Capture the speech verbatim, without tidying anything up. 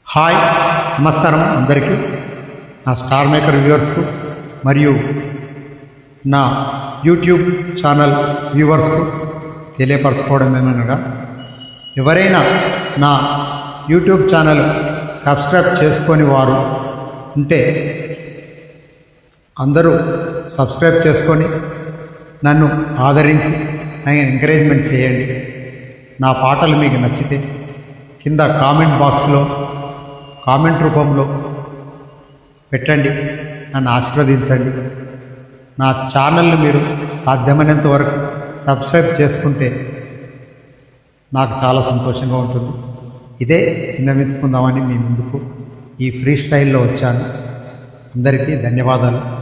Hi నమస్కారం అందరికీ నా స్టార్ మేకర్ వ్యూవర్స్కు మరియు నా యూట్యూబ్ ఛానల్ వ్యూవర్స్కు తెలియపరచుకోవడం ఏమనగా ఎవరైనా నా యూట్యూబ్ ఛానల్ సబ్స్క్రైబ్ చేసుకొని వారు ఉంటే అందరూ సబ్స్క్రైబ్ చేసుకొని నన్ను ఆదరించి నన్ను ఎంకరేజ్మెంట్ చేయండి. నా పాటలు మీకు నచ్చితే కింద కామెంట్ బాక్స్లో కామెంట్ రూపంలో పెట్టండి, నన్ను ఆశీర్వదించండి. నా ఛానల్ని మీరు సాధ్యమైనంత వరకు సబ్స్క్రైబ్ చేసుకుంటే నాకు చాలా సంతోషంగా ఉంటుంది. ఇదే విన్నవించుకుందామని మీ ముందుకు ఈ ఫ్రీ స్టైల్లో వచ్చాను. అందరికీ ధన్యవాదాలు.